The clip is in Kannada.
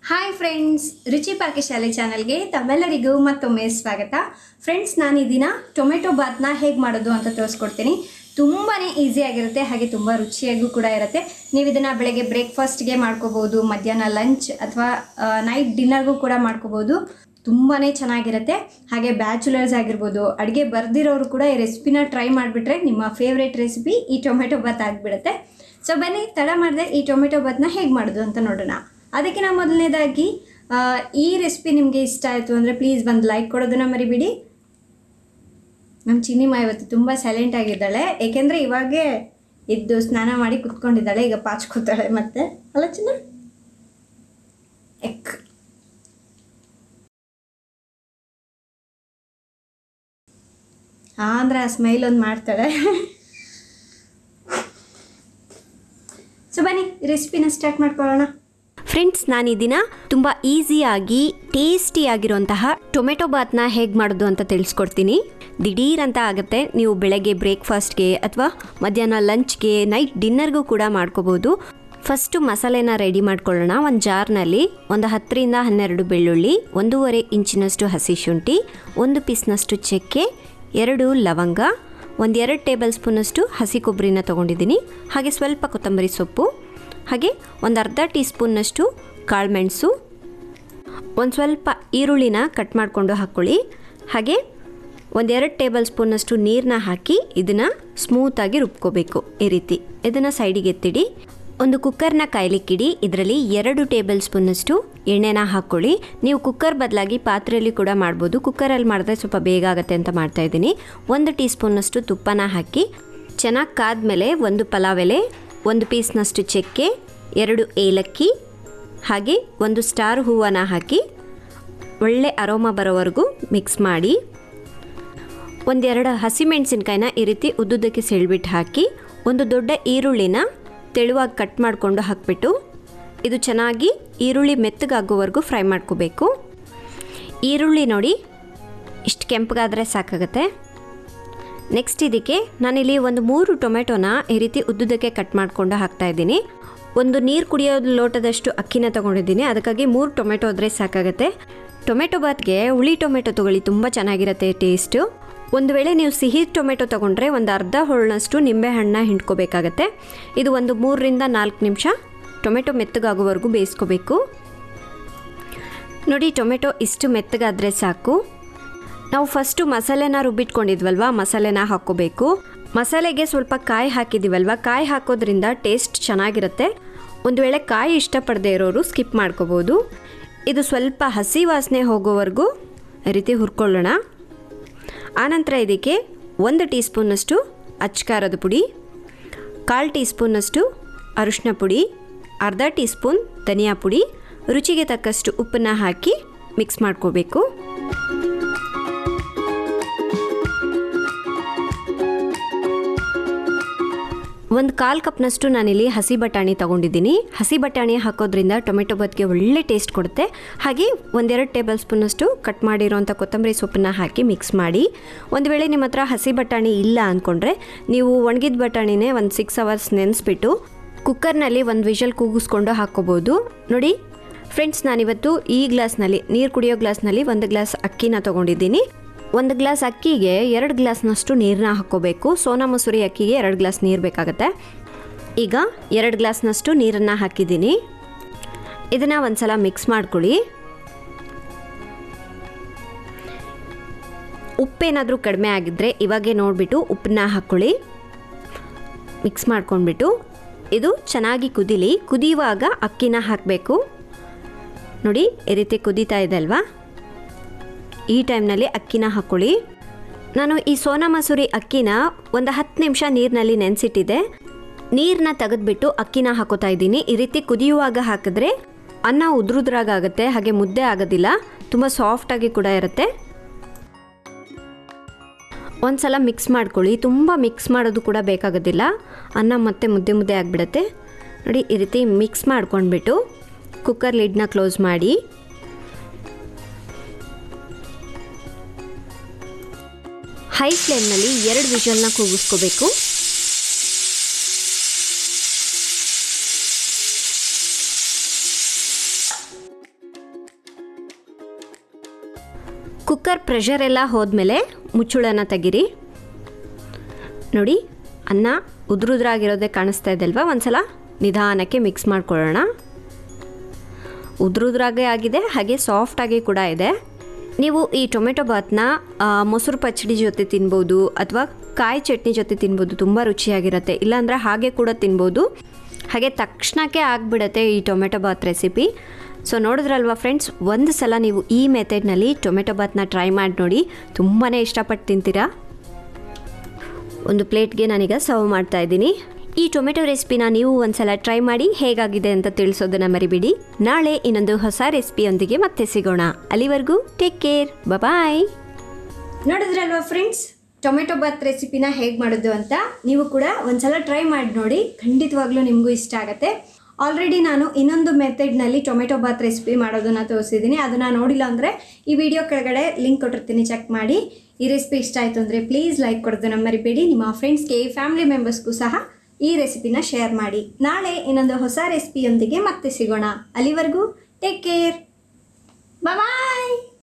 ಹಾಯ್ ಫ್ರೆಂಡ್ಸ್, ರುಚಿ ಪಾಕಶಾಲೆ ಚಾನಲ್ಗೆ ತಮ್ಮೆಲ್ಲರಿಗೂ ಮತ್ತೊಮ್ಮೆ ಸ್ವಾಗತ. ಫ್ರೆಂಡ್ಸ್, ನಾನು ಈ ದಿನ ಟೊಮೆಟೊ ಬಾತ್ನ ಹೇಗೆ ಮಾಡೋದು ಅಂತ ತೋರಿಸ್ಕೊಡ್ತೀನಿ. ತುಂಬಾ ಈಸಿಯಾಗಿರುತ್ತೆ, ಹಾಗೆ ತುಂಬ ರುಚಿಯಾಗೂ ಕೂಡ ಇರುತ್ತೆ. ನೀವು ಇದನ್ನು ಬೆಳಗ್ಗೆ ಬ್ರೇಕ್ಫಾಸ್ಟ್ಗೆ ಮಾಡ್ಕೋಬೋದು, ಮಧ್ಯಾಹ್ನ ಲಂಚ್ ಅಥವಾ ನೈಟ್ ಡಿನ್ನರ್ಗೂ ಕೂಡ ಮಾಡ್ಕೋಬೋದು. ತುಂಬಾ ಚೆನ್ನಾಗಿರುತ್ತೆ. ಹಾಗೆ ಬ್ಯಾಚುಲರ್ಸ್ ಆಗಿರ್ಬೋದು, ಅಡುಗೆ ಬರ್ದಿರೋರು ಕೂಡ ಈ ರೆಸಿಪಿನ ಟ್ರೈ ಮಾಡಿಬಿಟ್ರೆ ನಿಮ್ಮ ಫೇವ್ರೇಟ್ ರೆಸಿಪಿ ಈ ಟೊಮೆಟೊ ಬಾತ್ ಆಗಿಬಿಡುತ್ತೆ. ಸೊ ಬನ್ನಿ, ತಡ ಮಾಡಿದೆ ಈ ಟೊಮೆಟೊ ಬಾತ್ನ ಹೇಗೆ ಮಾಡೋದು ಅಂತ ನೋಡೋಣ. ಅದಕ್ಕಿಂತ ಮೊದಲನೇದಾಗಿ ಈ ರೆಸಿಪಿ ನಿಮಗೆ ಇಷ್ಟ ಆಯಿತು ಅಂದರೆ ಪ್ಲೀಸ್ ಒಂದು ಲೈಕ್ ಕೊಡೋದನ್ನ ಮರಿಬಿಡಿ. ನಮ್ಮ ಚಿನ್ನಿಮ್ಮ ಇವತ್ತು ತುಂಬ ಸೈಲೆಂಟ್ ಆಗಿದ್ದಾಳೆ, ಏಕೆಂದರೆ ಇವಾಗೇ ಎದ್ದು ಸ್ನಾನ ಮಾಡಿ ಕುತ್ಕೊಂಡಿದ್ದಾಳೆ. ಈಗ ಪಾಚ್ಕೋತಾಳೆ ಮತ್ತೆ, ಅಲ್ಲ ಚಿನ್ನ? ಎಕ್ ಅಂದರೆ ಆ ಸ್ಮೈಲ್ ಒಂದು ಮಾಡ್ತಾಳೆ. ಸೊ ಬನ್ನಿ, ರೆಸಿಪಿನ ಸ್ಟಾರ್ಟ್ ಮಾಡ್ಕೊಳ್ಳೋಣ. ಫ್ರೆಂಡ್ಸ್, ನಾನು ಈ ದಿನ ತುಂಬ ಈಸಿಯಾಗಿ ಟೇಸ್ಟಿಯಾಗಿರುವಂತಹ ಟೊಮೆಟೊ ಬಾತ್ನ ಹೇಗೆ ಮಾಡೋದು ಅಂತ ತಿಳಿಸ್ಕೊಡ್ತೀನಿ. ದಿಢೀರ್ ಅಂತ ಆಗುತ್ತೆ. ನೀವು ಬೆಳಗ್ಗೆ ಬ್ರೇಕ್ಫಾಸ್ಟ್ಗೆ ಅಥವಾ ಮಧ್ಯಾಹ್ನ ಲಂಚ್ಗೆ, ನೈಟ್ ಡಿನ್ನರ್ಗೂ ಕೂಡ ಮಾಡ್ಕೋಬೋದು. ಫಸ್ಟು ಮಸಾಲೆನ ರೆಡಿ ಮಾಡ್ಕೊಳ್ಳೋಣ. ಒಂದು ಜಾರ್ನಲ್ಲಿ ಒಂದು 10ರಿಂದ 12 ಬೆಳ್ಳುಳ್ಳಿ, 1.5 ಇಂಚಿನಷ್ಟು ಹಸಿ ಶುಂಠಿ, 1 ಪೀಸ್ನಷ್ಟು ಚಕ್ಕೆ, 2 ಲವಂಗ, 1-2 ಟೇಬಲ್ ಸ್ಪೂನಷ್ಟು ಹಸಿ ಕೊಬ್ಬರಿನ ತೊಗೊಂಡಿದ್ದೀನಿ. ಹಾಗೆ ಸ್ವಲ್ಪ ಕೊತ್ತಂಬರಿ ಸೊಪ್ಪು, ಹಾಗೆ ಒಂದು ಅರ್ಧ ಟೀ ಸ್ಪೂನ್ನಷ್ಟು ಕಾಳುಮೆಣಸು, ಒಂದು ಸ್ವಲ್ಪ ಈರುಳ್ಳಿನ ಕಟ್ ಮಾಡಿಕೊಂಡು ಹಾಕ್ಕೊಳ್ಳಿ. ಹಾಗೆ 1-2 ಟೇಬಲ್ ಸ್ಪೂನ್ನಷ್ಟು ನೀರನ್ನ ಹಾಕಿ ಇದನ್ನು ಸ್ಮೂತಾಗಿ ರುಬ್ಕೋಬೇಕು. ಈ ರೀತಿ ಇದನ್ನು ಸೈಡಿಗೆ ಎತ್ತಿಡಿ. ಒಂದು ಕುಕ್ಕರ್ನ ಕಾಯ್ಲಿಕ್ಕಿಡಿ. ಇದರಲ್ಲಿ 2 ಟೇಬಲ್ ಸ್ಪೂನ್ನಷ್ಟು ಎಣ್ಣೆನ ಹಾಕ್ಕೊಳ್ಳಿ. ನೀವು ಕುಕ್ಕರ್ ಬದಲಾಗಿ ಪಾತ್ರೆಯಲ್ಲಿ ಕೂಡ ಮಾಡ್ಬೋದು. ಕುಕ್ಕರಲ್ಲಿ ಮಾಡಿದ್ರೆ ಸ್ವಲ್ಪ ಬೇಗ ಆಗುತ್ತೆ ಅಂತ ಮಾಡ್ತಾಯಿದ್ದೀನಿ. 1 ಟೀ ಸ್ಪೂನ್ನಷ್ಟು ತುಪ್ಪನ ಹಾಕಿ ಚೆನ್ನಾಗಿ ಕಾದ್ಮೇಲೆ 1 ಪಲಾವ್ ಎಲೆ, 1 ಪೀಸ್ನಷ್ಟು ಚಕ್ಕೆ, 2 ಏಲಕ್ಕಿ, ಹಾಗೆ 1 ಸ್ಟಾರ್ ಹೂವನ್ನು ಹಾಕಿ ಒಳ್ಳೆ ಅರೋಮಾ ಬರೋವರೆಗೂ ಮಿಕ್ಸ್ ಮಾಡಿ, 1-2 ಹಸಿಮೆಣಸಿನ್ಕಾಯಿನ ಈ ರೀತಿ ಉದ್ದುದ್ದಕ್ಕೆ ಸೆಳ್ಬಿಟ್ಟು ಹಾಕಿ, 1 ದೊಡ್ಡ ಈರುಳ್ಳಿನ ತೆಳುವಾಗಿ ಕಟ್ ಮಾಡಿಕೊಂಡು ಹಾಕಿಬಿಟ್ಟು ಇದು ಚೆನ್ನಾಗಿ ಈರುಳ್ಳಿ ಮೆತ್ತಗಾಗೋವರೆಗೂ ಫ್ರೈ ಮಾಡ್ಕೋಬೇಕು. ಈರುಳ್ಳಿ ನೋಡಿ ಇಷ್ಟು ಕೆಂಪಗಾದರೆ ಸಾಕಾಗುತ್ತೆ. ನೆಕ್ಸ್ಟ್ ಇದಕ್ಕೆ ನಾನಿಲ್ಲಿ ಒಂದು 3 ಟೊಮೆಟೊನ ಈ ರೀತಿ ಉದ್ದುದಕ್ಕೆ ಕಟ್ ಮಾಡಿಕೊಂಡು ಹಾಕ್ತಾಯಿದ್ದೀನಿ. ಒಂದು ನೀರು ಕುಡಿಯೋ ಲೋಟದಷ್ಟು ಅಕ್ಕಿನ ತೊಗೊಂಡಿದ್ದೀನಿ, ಅದಕ್ಕಾಗಿ 3 ಟೊಮೆಟೊ ಆದರೆ ಸಾಕಾಗುತ್ತೆ. ಟೊಮೆಟೊ ಬಾತ್ಗೆ ಹುಳಿ ಟೊಮೆಟೊ ತೊಗೊಳ್ಳಿ, ತುಂಬ ಚೆನ್ನಾಗಿರುತ್ತೆ ಟೇಸ್ಟು. ಒಂದು ವೇಳೆ ನೀವು ಸಿಹಿ ಟೊಮೆಟೊ ತೊಗೊಂಡ್ರೆ ಒಂದು ಅರ್ಧ ಹೋಳನಷ್ಟು ನಿಂಬೆಹಣ್ಣು ಹಿಂಡ್ಕೋಬೇಕಾಗತ್ತೆ. ಇದು ಒಂದು 3ರಿಂದ 4 ನಿಮಿಷ ಟೊಮೆಟೊ ಮೆತ್ತಗಾಗೋವರೆಗೂ ಬೇಯಿಸ್ಕೋಬೇಕು. ನೋಡಿ, ಟೊಮೆಟೊ ಇಷ್ಟು ಮೆತ್ತಗಾದರೆ ಸಾಕು. ನಾವು ಫಸ್ಟು ಮಸಾಲೆನ ರುಬ್ಬಿಟ್ಕೊಂಡಿದ್ವಲ್ವ, ಮಸಾಲೆನ ಹಾಕ್ಕೋಬೇಕು. ಮಸಾಲೆಗೆ ಸ್ವಲ್ಪ ಕಾಯಿ ಹಾಕಿದ್ದೀವಲ್ವ, ಕಾಯಿ ಹಾಕೋದ್ರಿಂದ ಟೇಸ್ಟ್ ಚೆನ್ನಾಗಿರುತ್ತೆ. ಒಂದು ವೇಳೆ ಕಾಯಿ ಇಷ್ಟಪಡದೇ ಇರೋರು ಸ್ಕಿಪ್ ಮಾಡ್ಕೋಬೋದು. ಇದು ಸ್ವಲ್ಪ ಹಸಿ ವಾಸನೆ ಹೋಗೋವರೆಗೂ ಈ ರೀತಿ ಹುರ್ಕೊಳ್ಳೋಣ. ಆನಂತರ ಇದಕ್ಕೆ 1 ಟೀ ಸ್ಪೂನ್ನಷ್ಟು ಅಚ್ಚಕಾರದ ಪುಡಿ, 1/4 ಟೀ ಸ್ಪೂನ್ನಷ್ಟು ಅರಿಶಿನ ಪುಡಿ, ಅರ್ಧ ಟೀ ಸ್ಪೂನ್ ಧನಿಯಾ ಪುಡಿ, ರುಚಿಗೆ ತಕ್ಕಷ್ಟು ಉಪ್ಪನ್ನು ಹಾಕಿ ಮಿಕ್ಸ್ ಮಾಡ್ಕೋಬೇಕು. ಒಂದು 1/4 ಕಪ್ನಷ್ಟು ನಾನಿಲ್ಲಿ ಹಸಿ ಬಟಾಣಿ ತೊಗೊಂಡಿದ್ದೀನಿ. ಹಸಿ ಬಟಾಣಿ ಹಾಕೋದ್ರಿಂದ ಟೊಮೆಟೊ ಬಾತ್ಗೆ ಒಳ್ಳೆ ಟೇಸ್ಟ್ ಕೊಡುತ್ತೆ. ಹಾಗೆ 1-2 ಟೇಬಲ್ ಸ್ಪೂನಷ್ಟು ಕಟ್ ಮಾಡಿರೋಂಥ ಕೊತ್ತಂಬರಿ ಸೊಪ್ಪನ್ನು ಹಾಕಿ ಮಿಕ್ಸ್ ಮಾಡಿ. ಒಂದು ವೇಳೆ ನಿಮ್ಮ ಹತ್ರ ಹಸಿ ಬಟಾಣಿ ಇಲ್ಲ ಅಂದ್ಕೊಂಡ್ರೆ ನೀವು ಒಣಗಿದ ಬಟಾಣಿನೇ ಒಂದು 6 ಅವರ್ಸ್ ನೆನೆಸ್ಬಿಟ್ಟು ಕುಕ್ಕರ್ನಲ್ಲಿ 1 ವಿಷಲ್ ಕೂಗಿಸ್ಕೊಂಡು ಹಾಕ್ಕೋಬೋದು. ನೋಡಿ ಫ್ರೆಂಡ್ಸ್, ನಾನಿವತ್ತು ಈ ಗ್ಲಾಸ್ನಲ್ಲಿ, ನೀರು ಕುಡಿಯೋ ಗ್ಲಾಸ್ನಲ್ಲಿ 1 ಗ್ಲಾಸ್ ಅಕ್ಕಿನ ತೊಗೊಂಡಿದ್ದೀನಿ. 1 ಗ್ಲಾಸ್ ಅಕ್ಕಿಗೆ 2 ಗ್ಲಾಸ್ನಷ್ಟು ನೀರನ್ನ ಹಾಕ್ಕೋಬೇಕು. ಸೋನಾ ಮಸೂರಿ ಅಕ್ಕಿಗೆ 2 ಗ್ಲಾಸ್ ನೀರು ಬೇಕಾಗುತ್ತೆ. ಈಗ 2 ಗ್ಲಾಸ್ನಷ್ಟು ನೀರನ್ನು ಹಾಕಿದ್ದೀನಿ. ಇದನ್ನು ಒಂದು ಸಲ ಮಿಕ್ಸ್ ಮಾಡ್ಕೊಳ್ಳಿ. ಉಪ್ಪೇನಾದರೂ ಕಡಿಮೆ ಆಗಿದ್ದರೆ ಇವಾಗೇ ನೋಡಿಬಿಟ್ಟು ಉಪ್ಪನ್ನ ಹಾಕ್ಕೊಳ್ಳಿ. ಮಿಕ್ಸ್ ಮಾಡ್ಕೊಂಡ್ಬಿಟ್ಟು ಇದು ಚೆನ್ನಾಗಿ ಕುದೀಲಿ. ಕುದಿಯುವಾಗ ಅಕ್ಕಿನ ಹಾಕಬೇಕು. ನೋಡಿ, ಈ ರೀತಿ ಕುದೀತಾ ಇದೆ ಅಲ್ವಾ, ಈ ಟೈಮ್ನಲ್ಲಿ ಅಕ್ಕಿನ ಹಾಕ್ಕೊಳ್ಳಿ. ನಾನು ಈ ಸೋನಾ ಮಸೂರಿ ಅಕ್ಕಿನ ಒಂದು 10 ನಿಮಿಷ ನೀರಿನಲ್ಲಿ ನೆನೆಸಿಟ್ಟಿದ್ದೆ. ನೀರನ್ನ ತೆಗೆದ್ಬಿಟ್ಟು ಅಕ್ಕಿನ ಹಾಕೋತಾ ಇದ್ದೀನಿ. ಈ ರೀತಿ ಕುದಿಯುವಾಗ ಹಾಕಿದ್ರೆ ಅನ್ನ ಉದ್ರುದ್ರಾಗುತ್ತೆ, ಹಾಗೆ ಮುದ್ದೆ ಆಗೋದಿಲ್ಲ, ತುಂಬ ಸಾಫ್ಟಾಗಿ ಕೂಡ ಇರುತ್ತೆ. ಒಂದು ಸಲ ಮಿಕ್ಸ್ ಮಾಡ್ಕೊಳ್ಳಿ. ತುಂಬ ಮಿಕ್ಸ್ ಮಾಡೋದು ಕೂಡ ಬೇಕಾಗೋದಿಲ್ಲ, ಅನ್ನ ಮತ್ತೆ ಮುದ್ದೆ ಮುದ್ದೆ ಆಗಿಬಿಡುತ್ತೆ. ನೋಡಿ, ಈ ರೀತಿ ಮಿಕ್ಸ್ ಮಾಡ್ಕೊಂಡ್ಬಿಟ್ಟು ಕುಕ್ಕರ್ ಲಿಡ್ನ ಕ್ಲೋಸ್ ಮಾಡಿ ಹೈ ಫ್ಲೇಮ್ನಲ್ಲಿ 2 ವಿಷಲ್ನ ಕೂಗಿಸ್ಕೋಬೇಕು. ಕುಕ್ಕರ್ ಪ್ರೆಷರ್ ಎಲ್ಲ ಹೋದ್ಮೇಲೆ ಮುಚ್ಚುಳನ ತೆಗಿರಿ. ನೋಡಿ ಅನ್ನ ಉದ್ರುದ್ರಾಗಿರೋದೇ ಕಾಣಿಸ್ತಾ ಇದೆ ಅಲ್ವಾ. ಒಂದ್ಸಲ ನಿಧಾನಕ್ಕೆ ಮಿಕ್ಸ್ ಮಾಡ್ಕೊಳ್ಳೋಣ. ಉದ್ರುದ್ರಾಗೆ ಆಗಿದೆ, ಹಾಗೆ ಸಾಫ್ಟಾಗಿ ಕೂಡ ಇದೆ. ನೀವು ಈ ಟೊಮೆಟೊ ಬಾತ್ನ ಮೊಸರು ಪಚ್ಚಡಿ ಜೊತೆ ತಿನ್ಬೋದು ಅಥವಾ ಕಾಯಿ ಚಟ್ನಿ ಜೊತೆ ತಿನ್ಬೋದು, ತುಂಬ ರುಚಿಯಾಗಿರುತ್ತೆ. ಇಲ್ಲಾಂದರೆ ಹಾಗೆ ಕೂಡ ತಿನ್ಬೋದು. ಹಾಗೆ ತಕ್ಷಣಕ್ಕೆ ಆಗಿಬಿಡುತ್ತೆ ಈ ಟೊಮೆಟೊ ಬಾತ್ ರೆಸಿಪಿ. ಸೊ ನೋಡಿದ್ರಲ್ವಾ ಫ್ರೆಂಡ್ಸ್, ಒಂದು ಸಲ ನೀವು ಈ ಮೆಥಡ್ನಲ್ಲಿ ಟೊಮೆಟೊ ಬಾತ್ನ ಟ್ರೈ ಮಾಡಿ ನೋಡಿ, ತುಂಬಾ ಇಷ್ಟಪಟ್ಟು ತಿಂತೀರಾ. ಒಂದು ಪ್ಲೇಟ್ಗೆ ನಾನೀಗ ಸರ್ವ್ ಮಾಡ್ತಾ ಇದ್ದೀನಿ. ಈ ಟೊಮೆಟೊ ರೆಸಿಪಿನ ನೀವು ಒಂದ್ಸಲ ಟ್ರೈ ಮಾಡಿ ಹೇಗಾಗಿದೆ ಅಂತ ತಿಳಿಸೋದನ್ನ ಮರಿಬೇಡಿ. ನಾಳೆ ಇನ್ನೊಂದು ಹೊಸ ರೆಸಿಪಿಯೊಂದಿಗೆ ಮತ್ತೆ ಸಿಗೋಣ. ಅಲ್ಲಿವರೆಗೂ ಟೇಕ್ ಕೇರ್, ಬಾಯ್. ನೋಡಿದ್ರಲ್ವಾ ಫ್ರೆಂಡ್ಸ್, ಟೊಮೆಟೊ ಬಾತ್ ರೆಸಿಪಿನ ಹೇಗೆ ಮಾಡೋದು ಅಂತ. ನೀವು ಕೂಡ ಒಂದ್ಸಲ ಟ್ರೈ ಮಾಡಿ ನೋಡಿ, ಖಂಡಿತವಾಗ್ಲೂ ನಿಮಗೂ ಇಷ್ಟ ಆಗುತ್ತೆ. ಆಲ್ರೆಡಿ ನಾನು ಇನ್ನೊಂದು ಮೆಥಡ್ನಲ್ಲಿ ಟೊಮೆಟೊ ಬಾತ್ ರೆಸಿಪಿ ಮಾಡೋದನ್ನು ತೋರಿಸಿದ್ದೀನಿ. ಅದನ್ನು ನೋಡಿಲ್ಲ ಅಂದರೆ ಈ ವಿಡಿಯೋ ಕೆಳಗಡೆ ಲಿಂಕ್ ಕೊಟ್ಟಿರ್ತೀನಿ, ಚೆಕ್ ಮಾಡಿ. ಈ ರೆಸಿಪಿ ಇಷ್ಟ ಆಯಿತು ಅಂದರೆ ಪ್ಲೀಸ್ ಲೈಕ್ ಕೊಡೋದನ್ನ ಮರಿಬೇಡಿ. ನಿಮ್ಮ ಫ್ರೆಂಡ್ಸ್ಗೆ, ಫ್ಯಾಮಿಲಿ ಮೆಂಬರ್ಸ್ಗೂ ಸಹ ಈ ರೆಸಿಪಿನ ಶೇರ್ ಮಾಡಿ. ನಾಳೆ ಇನ್ನೊಂದು ಹೊಸ ರೆಸಿಪಿಯೊಂದಿಗೆ ಮತ್ತೆ ಸಿಗೋಣ. ಅಲ್ಲಿವರೆಗೂ ಟೇಕ್ ಕೇರ್, ಬಾಯ್.